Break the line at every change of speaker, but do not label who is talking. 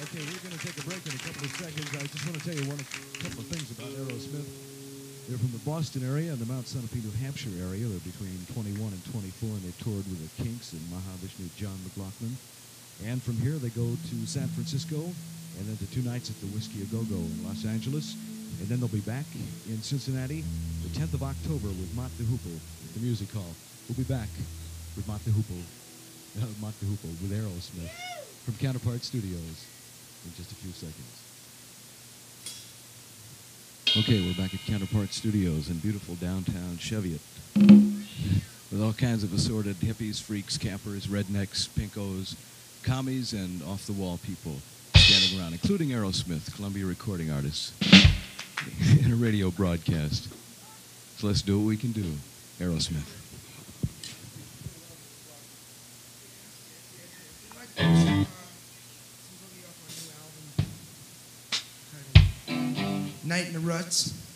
Okay, we're going to take a break in a couple of seconds. I just want to tell you a couple of things about Aerosmith. They're from the Boston area and the Mount Sunapee, New Hampshire area. They're between 21 and 24, and they toured with the Kinks and Mahavishnu John McLaughlin. And from here, they go to San Francisco, and then to 2 nights at the Whiskey A Go-Go in Los Angeles. And then they'll be back in Cincinnati the 10th of October with Mott the Hoople at the Music Hall. We'll be back with Mott the Hoople with Aerosmith from Counterpart Studios in just a few seconds. Okay, we're back at Counterpart Studios in beautiful downtown Cheviot with all kinds of assorted hippies, freaks, campers, rednecks, pinkos, commies, and off-the-wall people standing around, including Aerosmith, Columbia recording artists, in a radio broadcast. So let's do what we can do. Aerosmith.
Night in the Ruts.